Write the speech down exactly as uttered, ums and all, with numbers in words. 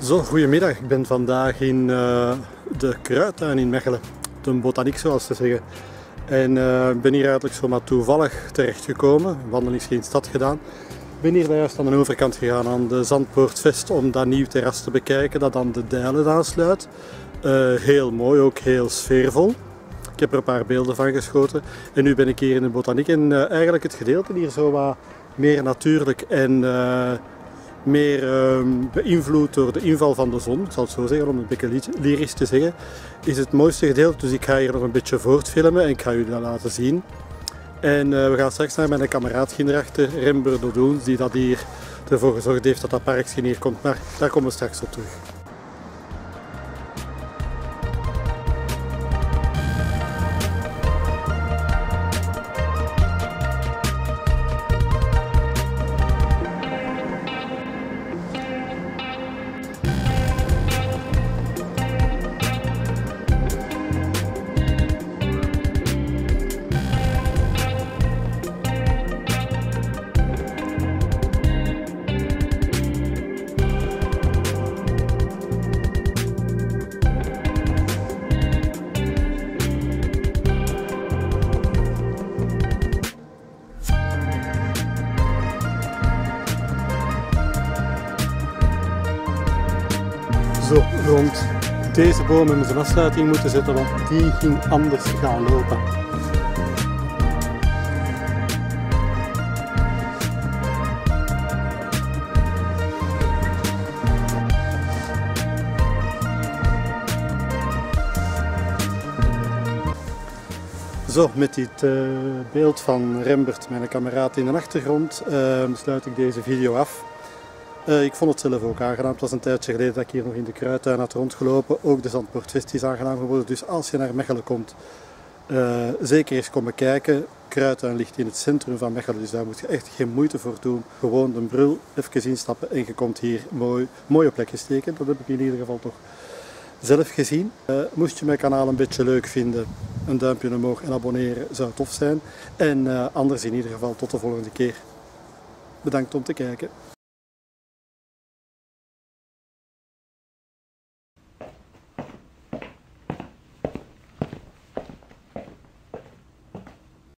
Zo, goedemiddag. Ik ben vandaag in uh, de kruidtuin in Mechelen, de botaniek zoals ze zeggen. En uh, ik ben hier eigenlijk zomaar toevallig terechtgekomen, wandeling in de stad gedaan. Ik ben hier juist aan de overkant gegaan, aan de Zandpoortvest, om dat nieuw terras te bekijken dat aan de Dijlen aansluit. Uh, heel mooi, ook heel sfeervol. Ik heb er een paar beelden van geschoten. En nu ben ik hier in de botaniek en uh, eigenlijk het gedeelte hier zo wat meer natuurlijk en uh, meer uh, beïnvloed door de inval van de zon, ik zal het zo zeggen, om het een beetje lyrisch te zeggen, is het mooiste gedeelte. Dus ik ga hier nog een beetje voortfilmen en ik ga jullie dat laten zien. En uh, we gaan straks naar mijn kameraad hierachter, Rember Dodoens, die dat hier ervoor gezorgd heeft dat dat parkje hier komt. Maar daar komen we straks op terug. Zo, rond deze boom hebben ze een afsluiting moeten zetten, want die ging anders gaan lopen. Zo, met dit uh, beeld van Rembert, mijn kameraad in de achtergrond, uh, sluit ik deze video af. Uh, ik vond het zelf ook aangenaam. Het was een tijdje geleden dat ik hier nog in de kruidtuin had rondgelopen. Ook de Zandpoortvest is aangenaam geworden. Dus als je naar Mechelen komt, uh, zeker eens komen kijken. Kruidtuin ligt in het centrum van Mechelen, dus daar moet je echt geen moeite voor doen. Gewoon de bril even instappen en je komt hier mooi, mooie plekjes steken. Dat heb ik in ieder geval toch zelf gezien. Uh, moest je mijn kanaal een beetje leuk vinden, een duimpje omhoog en abonneren zou tof zijn. En uh, anders in ieder geval tot de volgende keer. Bedankt om te kijken.